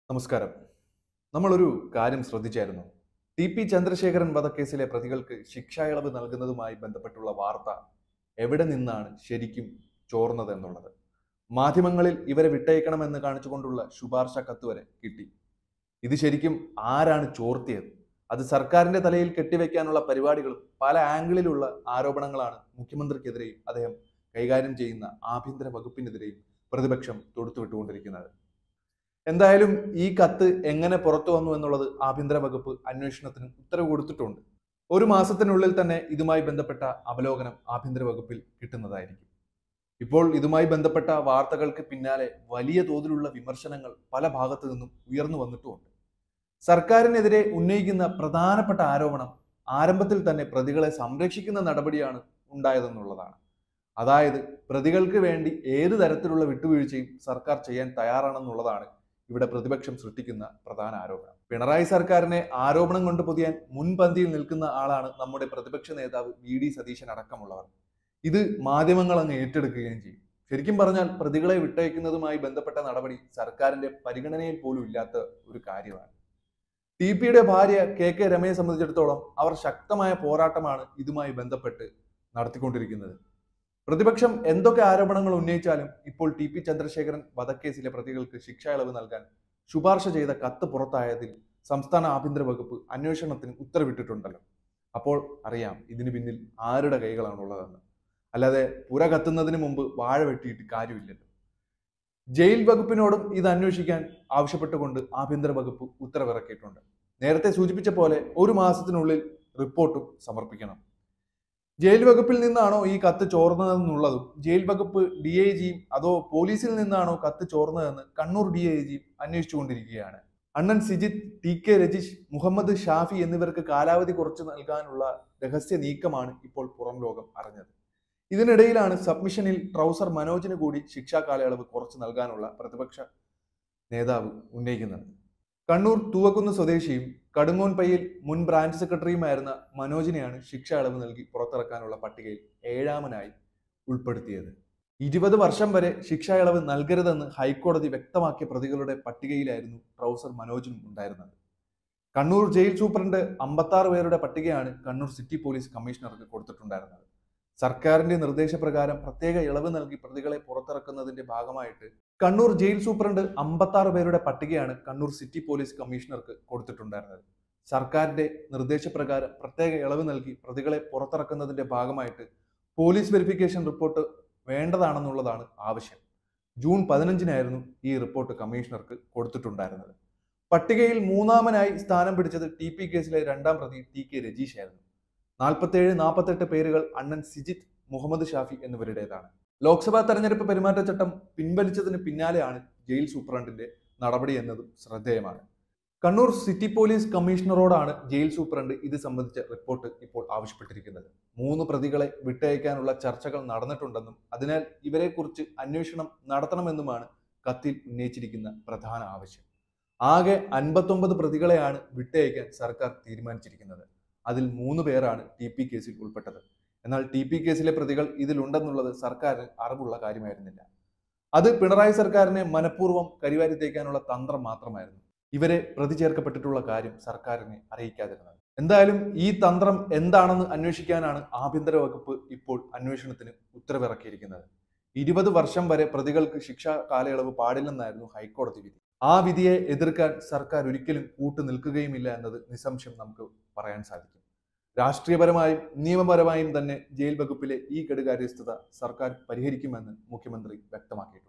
നമസ്കാരം. നമ്മളൊരു കാര്യം ശ്രദ്ധിച്ചായിരുന്നു. ടി.പി. ചന്ദ്രശേഖരൻ വധക്കേസിലെ പ്രതികൾക്ക് ശിക്ഷായിളവ് നൽകുന്നതുമായി ബന്ധപ്പെട്ടുള്ള വാർത്ത എവിടെ നിന്നാണ് ശരിക്കും ചോർന്നതെന്നുള്ളത്. മാധ്യമങ്ങളിൽ ഇവരെ വിട്ടയക്കണമെന്ന് കാണിച്ചുകൊണ്ടുള്ള ശുപാർശ കത്ത് വരെ കിട്ടി. ഇത് ശരിക്കും ആരാണ് ചോർത്തിയത്? അത് സർക്കാരിന്റെ തലയിൽ കെട്ടിവെക്കാനുള്ള പരിപാടികളും പല ആംഗിളിലുള്ള ആരോപണങ്ങളാണ് മുഖ്യമന്ത്രിക്കെതിരെയും അദ്ദേഹം കൈകാര്യം ചെയ്യുന്ന ആഭ്യന്തര വകുപ്പിനെതിരെയും പ്രതിപക്ഷം തൊടുത്തുവിട്ടുകൊണ്ടിരിക്കുന്നത്. എന്തായാലും ഈ കത്ത് എങ്ങനെ പുറത്തു വന്നു എന്നുള്ളത് ആഭ്യന്തര വകുപ്പ് അന്വേഷണത്തിന് ഉത്തരവ് കൊടുത്തിട്ടുണ്ട്. ഒരു മാസത്തിനുള്ളിൽ തന്നെ ഇതുമായി ബന്ധപ്പെട്ട അവലോകനം ആഭ്യന്തര വകുപ്പിൽ കിട്ടുന്നതായിരിക്കും. ഇപ്പോൾ ഇതുമായി ബന്ധപ്പെട്ട വാർത്തകൾക്ക് പിന്നാലെ വലിയ തോതിലുള്ള വിമർശനങ്ങൾ പല ഭാഗത്തു നിന്നും ഉയർന്നു വന്നിട്ടുമുണ്ട്. സർക്കാരിനെതിരെ ഉന്നയിക്കുന്ന പ്രധാനപ്പെട്ട ആരോപണം ആരംഭത്തിൽ തന്നെ പ്രതികളെ സംരക്ഷിക്കുന്ന നടപടിയാണ് ഉണ്ടായതെന്നുള്ളതാണ്. അതായത് പ്രതികൾക്ക് വേണ്ടി ഏത് തരത്തിലുള്ള വിട്ടുവീഴ്ചയും സർക്കാർ ചെയ്യാൻ തയ്യാറാണെന്നുള്ളതാണ് ഇവിടെ പ്രതിപക്ഷം സൃഷ്ടിക്കുന്ന പ്രധാന ആരോപണം. പിണറായി സർക്കാരിനെ ആരോപണം കൊണ്ട് പൊതിയാൻ മുൻപന്തിയിൽ നിൽക്കുന്ന ആളാണ് നമ്മുടെ പ്രതിപക്ഷ നേതാവ് വി.ഡി. സതീശൻ അടക്കമുള്ളവർ. ഇത് മാധ്യമങ്ങൾ അങ്ങ് ഏറ്റെടുക്കുകയും ചെയ്യും. ശരിക്കും പറഞ്ഞാൽ പ്രതികളെ വിട്ടയക്കുന്നതുമായി ബന്ധപ്പെട്ട നടപടി സർക്കാരിന്റെ പരിഗണനയിൽ പോലും ഇല്ലാത്ത ഒരു കാര്യമാണ്. ടി.പിയുടെ ഭാര്യ കെ രമയെ സംബന്ധിച്ചിടത്തോളം അവർ ശക്തമായ പോരാട്ടമാണ് ഇതുമായി ബന്ധപ്പെട്ട് നടത്തിക്കൊണ്ടിരിക്കുന്നത്. പ്രതിപക്ഷം എന്തൊക്കെ ആരോപണങ്ങൾ ഉന്നയിച്ചാലും ഇപ്പോൾ ടി.പി. ചന്ദ്രശേഖരൻ വധക്കേസിലെ പ്രതികൾക്ക് ശിക്ഷാ ഇളവ് നൽകാൻ ശുപാർശ ചെയ്ത കത്ത് പുറത്തായതിൽ സംസ്ഥാന ആഭ്യന്തര വകുപ്പ് അന്വേഷണത്തിന് ഉത്തരവിട്ടിട്ടുണ്ടല്ലോ. അപ്പോൾ അറിയാം ഇതിന് പിന്നിൽ ആരുടെ കൈകളാണുള്ളതെന്ന്. അല്ലാതെ പുര കത്തുന്നതിന് മുമ്പ് വാഴ വെട്ടിയിട്ട് കാര്യമില്ലല്ലോ. ജയിൽ വകുപ്പിനോടും ഇത് അന്വേഷിക്കാൻ ആവശ്യപ്പെട്ടുകൊണ്ട് ആഭ്യന്തര വകുപ്പ് ഉത്തരവിറക്കിയിട്ടുണ്ട്. നേരത്തെ സൂചിപ്പിച്ച പോലെ ഒരു മാസത്തിനുള്ളിൽ റിപ്പോർട്ടും സമർപ്പിക്കണം. ജയിൽ വകുപ്പിൽ നിന്നാണോ ഈ കത്ത് ചോർന്നതെന്നുള്ളതും ജയിൽ വകുപ്പ് DIGയും അതോ പോലീസിൽ നിന്നാണോ കത്ത് ചോർന്നതെന്ന് കണ്ണൂർ DIGയും അന്വേഷിച്ചുകൊണ്ടിരിക്കുകയാണ്. അണ്ണൻ സിജിത്ത്, TK രജീഷ്, മുഹമ്മദ് ഷാഫി എന്നിവർക്ക് കാലാവധി കുറച്ചു നൽകാനുള്ള രഹസ്യ നീക്കമാണ് ഇപ്പോൾ പുറം ലോകം അറിഞ്ഞത്. ഇതിനിടയിലാണ് സബ്മിഷനിൽ ട്രൗസർ മനോജിന് കൂടി ശിക്ഷാ കാലയളവ് കുറച്ചു നൽകാനുള്ള പ്രതിപക്ഷ നേതാവ് ഉന്നയിക്കുന്നത്. കണ്ണൂർ തൂവക്കുന്ന് സ്വദേശിയും കടുങ്ങോൻപയ്യിൽ മുൻ ബ്രാഞ്ച് സെക്രട്ടറിയുമായിരുന്ന മനോജിനെയാണ് ശിക്ഷ ഇളവ് നൽകി പുറത്തിറക്കാനുള്ള പട്ടികയിൽ 7ാമനായി ഉൾപ്പെടുത്തിയത്. 20 വർഷം വരെ ശിക്ഷാ ഇളവ് നൽകരുതെന്ന് ഹൈക്കോടതി വ്യക്തമാക്കിയ പ്രതികളുടെ പട്ടികയിലായിരുന്നു ട്രൗസർ മനോജിനും ഉണ്ടായിരുന്നത്. കണ്ണൂർ ജയിൽ സൂപ്രണ്ട് 56 പേരുടെ പട്ടികയാണ് കണ്ണൂർ സിറ്റി പോലീസ് കമ്മീഷണർക്ക് കൊടുത്തിട്ടുണ്ടായിരുന്നത്. സർക്കാരിന്റെ നിർദ്ദേശപ്രകാരം പ്രത്യേക ഇളവ് നൽകി പ്രതികളെ പുറത്തിറക്കുന്നതിന്റെ ഭാഗമായിട്ട് കണ്ണൂർ ജയിൽ സൂപ്രണ്ട് 56 പേരുടെ പട്ടികയാണ് കണ്ണൂർ സിറ്റി പോലീസ് കമ്മീഷണർക്ക് കൊടുത്തിട്ടുണ്ടായിരുന്നത്. സർക്കാരിന്റെ നിർദ്ദേശപ്രകാരം പ്രത്യേക ഇളവ് നൽകി പ്രതികളെ പുറത്തിറക്കുന്നതിന്റെ ഭാഗമായിട്ട് പോലീസ് വെരിഫിക്കേഷൻ റിപ്പോർട്ട് വേണ്ടതാണെന്നുള്ളതാണ് ആവശ്യം. ജൂൺ 15-നായിരുന്നു ഈ റിപ്പോർട്ട് കമ്മീഷണർക്ക് കൊടുത്തിട്ടുണ്ടായിരുന്നത്. പട്ടികയിൽ 3ാമനായി സ്ഥാനം പിടിച്ചത് ടി.പി. കേസിലെ 2ാം പ്രതി TK രജീഷ് ആയിരുന്നു. 47-48 പേരുകൾ അണ്ണൻ സിജിത്ത്, മുഹമ്മദ് ഷാഫി എന്നിവരുടേതാണ്. ലോക്സഭാ തെരഞ്ഞെടുപ്പ് പെരുമാറ്റച്ചട്ടം പിൻവലിച്ചതിന് പിന്നാലെയാണ് ജയിൽ സൂപ്രണ്ടിന്റെ നടപടി എന്നതും ശ്രദ്ധേയമാണ്. കണ്ണൂർ സിറ്റി പോലീസ് കമ്മീഷണറോടാണ് ജയിൽ സൂപ്രണ്ട് ഇത് സംബന്ധിച്ച റിപ്പോർട്ട് ഇപ്പോൾ ആവശ്യപ്പെട്ടിരിക്കുന്നത്. 3 പ്രതികളെ വിട്ടയക്കാനുള്ള ചർച്ചകൾ നടന്നിട്ടുണ്ടെന്നും അതിനാൽ ഇവരെക്കുറിച്ച് അന്വേഷണം നടത്തണമെന്നുമാണ് കത്തിൽ ഉന്നയിച്ചിരിക്കുന്ന പ്രധാന ആവശ്യം. ആകെ 59 പ്രതികളെയാണ് വിട്ടയക്കാൻ സർക്കാർ തീരുമാനിച്ചിരിക്കുന്നത്. അതിൽ 3 പേരാണ് ടി.പി. കേസിൽ ഉൾപ്പെട്ടത്. എന്നാൽ ടി.പി. കേസിലെ പ്രതികൾ ഇതിലുണ്ടെന്നുള്ളത് സർക്കാരിന് അറിവുള്ള കാര്യമായിരുന്നില്ല. അത് പിണറായി സർക്കാരിനെ മനഃപൂർവ്വം കരിവാരി തേക്കാനുള്ള തന്ത്രം മാത്രമായിരുന്നു. ഇവരെ പ്രതി ചേർക്കപ്പെട്ടിട്ടുള്ള കാര്യം സർക്കാരിനെ അറിയിക്കാതിരുന്നത്. എന്തായാലും ഈ തന്ത്രം എന്താണെന്ന് അന്വേഷിക്കാനാണ് ആഭ്യന്തര വകുപ്പ് ഇപ്പോൾ അന്വേഷണത്തിന് ഉത്തരവിറക്കിയിരിക്കുന്നത്. 20 വർഷം വരെ പ്രതികൾക്ക് ശിക്ഷാ കാലയളവ് പാടില്ലെന്നായിരുന്നു ഹൈക്കോടതി വിധി. ആ വിധിയെ എതിർക്കാൻ സർക്കാർ ഒരിക്കലും കൂട്ടുനിൽക്കുകയുമില്ല എന്നത് നിസ്സംശയം നമുക്ക് പറയാൻ സാധിക്കും. രാഷ്ട്രീയപരമായും നിയമപരമായും തന്നെ ജയിൽ വകുപ്പിലെ ഈ കെടുകാര്യസ്ഥത സർക്കാർ പരിഹരിക്കുമെന്ന് മുഖ്യമന്ത്രി വ്യക്തമാക്കിയിട്ടുണ്ട്.